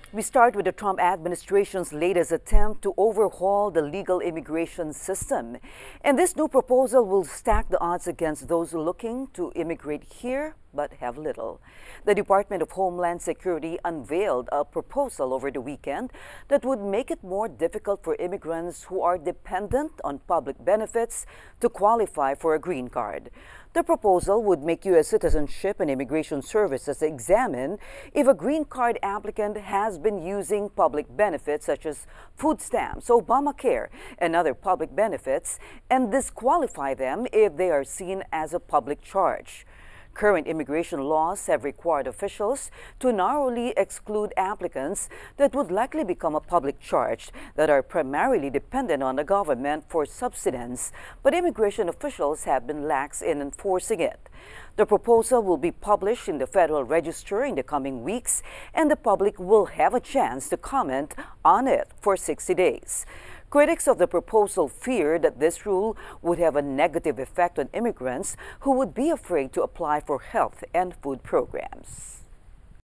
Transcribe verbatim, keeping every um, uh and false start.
We start with the Trump administration's latest attempt to overhaul the legal immigration system. And this new proposal will stack the odds against those looking to immigrate here but have little. The Department of Homeland Security unveiled a proposal over the weekend that would make it more difficult for immigrants who are dependent on public benefits to qualify for a green card. The proposal would make U S Citizenship and Immigration Services examine if a green card applicant has been using public benefits such as food stamps, Obamacare, and other public benefits, and disqualify them if they are seen as a public charge. Current immigration laws have required officials to narrowly exclude applicants that would likely become a public charge that are primarily dependent on the government for subsistence, but immigration officials have been lax in enforcing it. The proposal will be published in the Federal Register in the coming weeks, and the public will have a chance to comment on it for sixty days. Critics of the proposal fear that this rule would have a negative effect on immigrants who would be afraid to apply for health and food programs.